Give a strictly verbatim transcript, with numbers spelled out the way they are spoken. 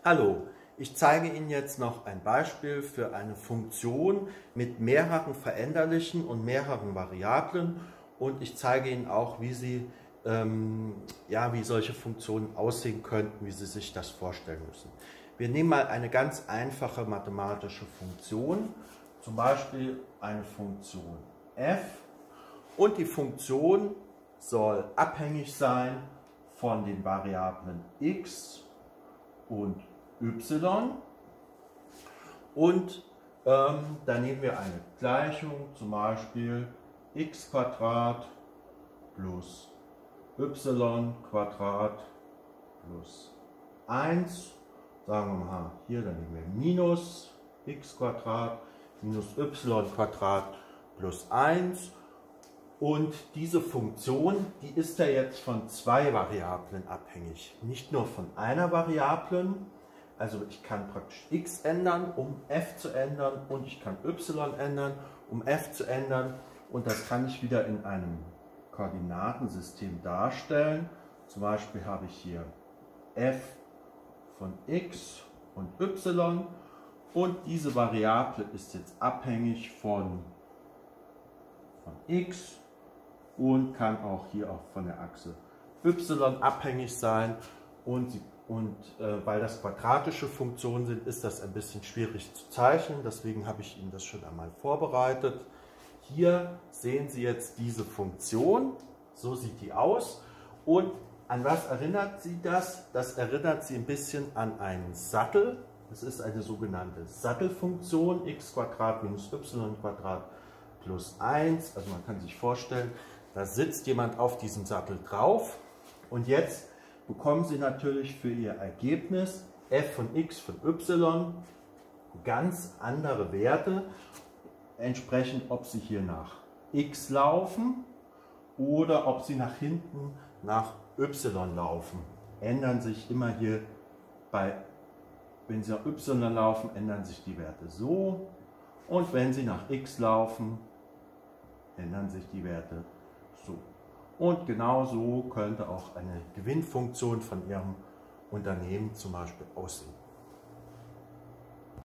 Hallo, ich zeige Ihnen jetzt noch ein Beispiel für eine Funktion mit mehreren veränderlichen und mehreren Variablen und ich zeige Ihnen auch, wie Sie ähm, ja, wie solche Funktionen aussehen könnten, wie Sie sich das vorstellen müssen. Wir nehmen mal eine ganz einfache mathematische Funktion, zum Beispiel eine Funktion f, und die Funktion soll abhängig sein von den Variablen x und y, und ähm, dann nehmen wir eine Gleichung, zum Beispiel x Quadrat plus y Quadrat plus eins, sagen wir mal hier, dann nehmen wir minus x Quadrat minus y Quadrat plus eins. Und diese Funktion, die ist ja jetzt von zwei Variablen abhängig, nicht nur von einer Variablen. Also ich kann praktisch x ändern, um f zu ändern, und ich kann y ändern, um f zu ändern. Und das kann ich wieder in einem Koordinatensystem darstellen. Zum Beispiel habe ich hier f von x und y, und diese Variable ist jetzt abhängig von, von x und kann auch hier auch von der Achse y abhängig sein. Und, sie, und äh, weil das quadratische Funktionen sind, ist das ein bisschen schwierig zu zeichnen. Deswegen habe ich Ihnen das schon einmal vorbereitet. Hier sehen Sie jetzt diese Funktion. So sieht die aus. Und an was erinnert Sie das? Das erinnert Sie ein bisschen an einen Sattel. Das ist eine sogenannte Sattelfunktion, x Quadrat minus y Quadrat plus eins. Also man kann sich vorstellen, da sitzt jemand auf diesem Sattel drauf, und jetzt bekommen Sie natürlich für Ihr Ergebnis f von x von y ganz andere Werte, entsprechend ob Sie hier nach x laufen oder ob Sie nach hinten nach y laufen. Ändern sich immer hier bei, wenn Sie nach y laufen, ändern sich die Werte so, und wenn Sie nach x laufen, ändern sich die Werte so. Und genauso könnte auch eine Gewinnfunktion von Ihrem Unternehmen zum Beispiel aussehen.